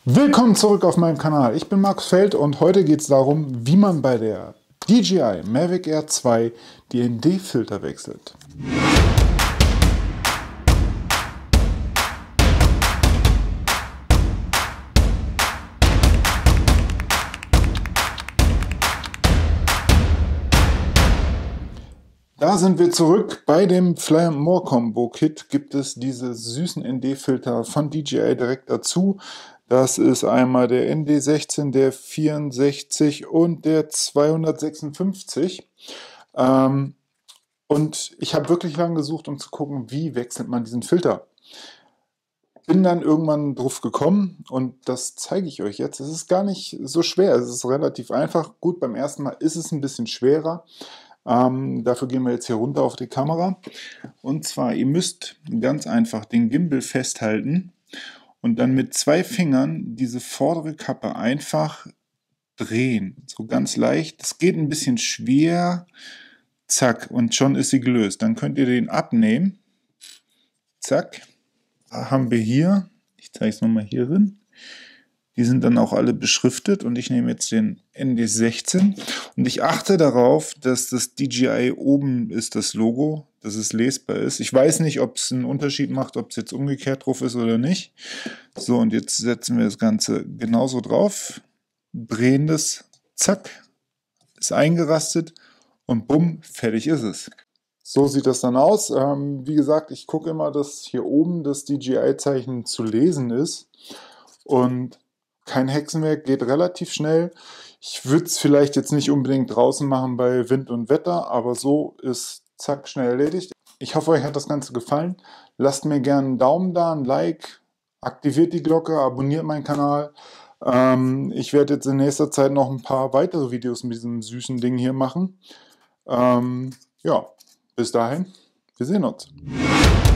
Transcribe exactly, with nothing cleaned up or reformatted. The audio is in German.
Willkommen zurück auf meinem Kanal. Ich bin Markus Feld und heute geht es darum, wie man bei der D J I Mavic Air zwei die N D-Filter wechselt. Da sind wir zurück. Bei dem Fly and More Combo Kit gibt es diese süßen N D-Filter von D J I direkt dazu. Das ist einmal der N D sechzehn, der vierundsechzig und der zweihundertsechsundfünfzig. Ähm, und ich habe wirklich lange gesucht, um zu gucken, wie wechselt man diesen Filter. Bin dann irgendwann drauf gekommen und das zeige ich euch jetzt. Es ist gar nicht so schwer, es ist relativ einfach. Gut, beim ersten Mal ist es ein bisschen schwerer. Ähm, dafür gehen wir jetzt hier runter auf die Kamera. Und zwar, ihr müsst ganz einfach den Gimbal festhalten und dann mit zwei Fingern diese vordere Kappe einfach drehen. So ganz leicht. Das geht ein bisschen schwer. Zack, und schon ist sie gelöst. Dann könnt ihr den abnehmen. Zack. Da haben wir hier, ich zeige es nochmal hier drin. Die sind dann auch alle beschriftet und ich nehme jetzt den N D sechzehn und ich achte darauf, dass das D J I oben ist, das Logo, dass es lesbar ist. Ich weiß nicht, ob es einen Unterschied macht, ob es jetzt umgekehrt drauf ist oder nicht. So, und jetzt setzen wir das Ganze genauso drauf, drehen das, zack, ist eingerastet und bumm, fertig ist es. So sieht das dann aus. Ähm, wie gesagt, ich gucke immer, dass hier oben das D J I-Zeichen zu lesen ist und kein Hexenwerk, geht relativ schnell. Ich würde es vielleicht jetzt nicht unbedingt draußen machen bei Wind und Wetter, aber so ist zack schnell erledigt. Ich hoffe, euch hat das Ganze gefallen. Lasst mir gerne einen Daumen da, ein Like, aktiviert die Glocke, abonniert meinen Kanal. Ähm, ich werde jetzt in nächster Zeit noch ein paar weitere Videos mit diesem süßen Ding hier machen. Ähm, ja, bis dahin, wir sehen uns.